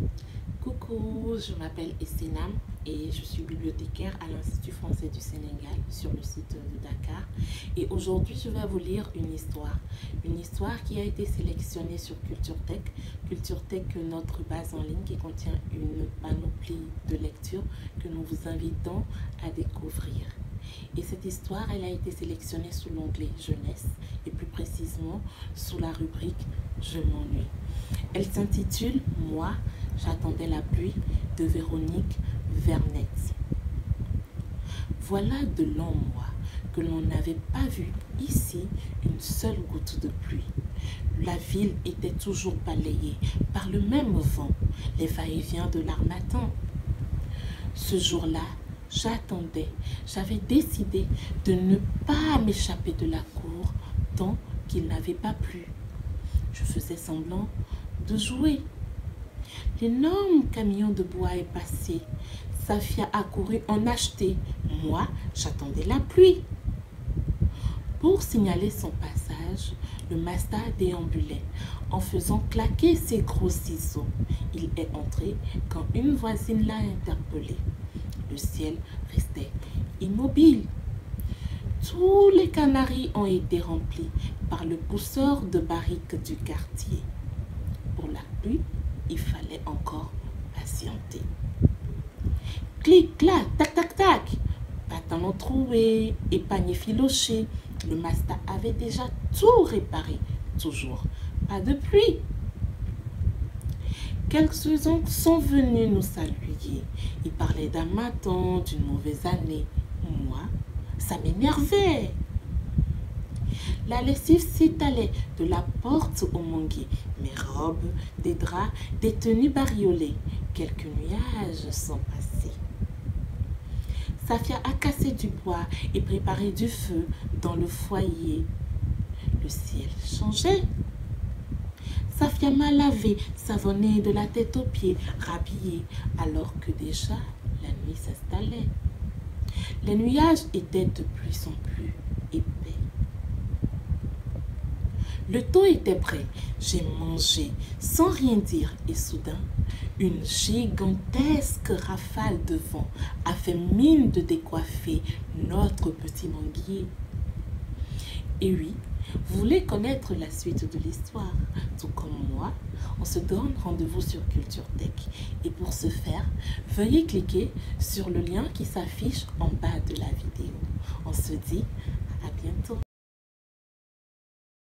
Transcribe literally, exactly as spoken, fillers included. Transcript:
Coucou, je m'appelle Essenam et je suis bibliothécaire à l'Institut français du Sénégal sur le site de Dakar. Et aujourd'hui, je vais vous lire une histoire. Une histoire qui a été sélectionnée sur CultureTech. CultureTech, notre base en ligne qui contient une panoplie de lectures que nous vous invitons à découvrir. Et cette histoire, elle a été sélectionnée sous l'onglet Jeunesse et plus précisément sous la rubrique Je m'ennuie. Elle s'intitule Moi, j'attendais la pluie de Véronique Vernette. Voilà de longs mois que l'on n'avait pas vu ici une seule goutte de pluie. La ville était toujours balayée par le même vent, les va-et-vient de l'harmattan. Ce jour-là, j'attendais, j'avais décidé de ne pas m'échapper de la cour tant qu'il n'avait pas plu. Je faisais semblant de jouer. L'énorme camion de bois est passé. Safia a couru en acheter. Moi, j'attendais la pluie. Pour signaler son passage, le Mazda déambulait en faisant claquer ses gros ciseaux. Il est entré quand une voisine l'a interpellé. Le ciel restait immobile. Tous les canaris ont été remplis par le pousseur de barriques du quartier. Pour la pluie, il fallait encore patienter. Clic, clac, tac, tac, tac. Pantalon troué et panier filoché. Le Mazda avait déjà tout réparé. Toujours pas de pluie. Quelques-uns sont venus nous saluer. Ils parlaient d'un matin, d'une mauvaise année. Moi, ça m'énervait. La lessive s'étalait de la porte au manguier. Mes robes, des draps, des tenues bariolées. Quelques nuages sont passés. Safia a cassé du bois et préparé du feu dans le foyer. Le ciel changeait. Safia m'a lavé, savonné de la tête aux pieds, rhabillée, alors que déjà la nuit s'installait. Les nuages étaient de plus en plus épais. Le taux était prêt. J'ai mangé sans rien dire et soudain, une gigantesque rafale de vent a fait mine de décoiffer notre petit manguier. Et oui, vous voulez connaître la suite de l'histoire, tout comme moi, on se donne rendez-vous sur CultureTech. Et pour ce faire, veuillez cliquer sur le lien qui s'affiche en bas de la vidéo. On se dit à bientôt.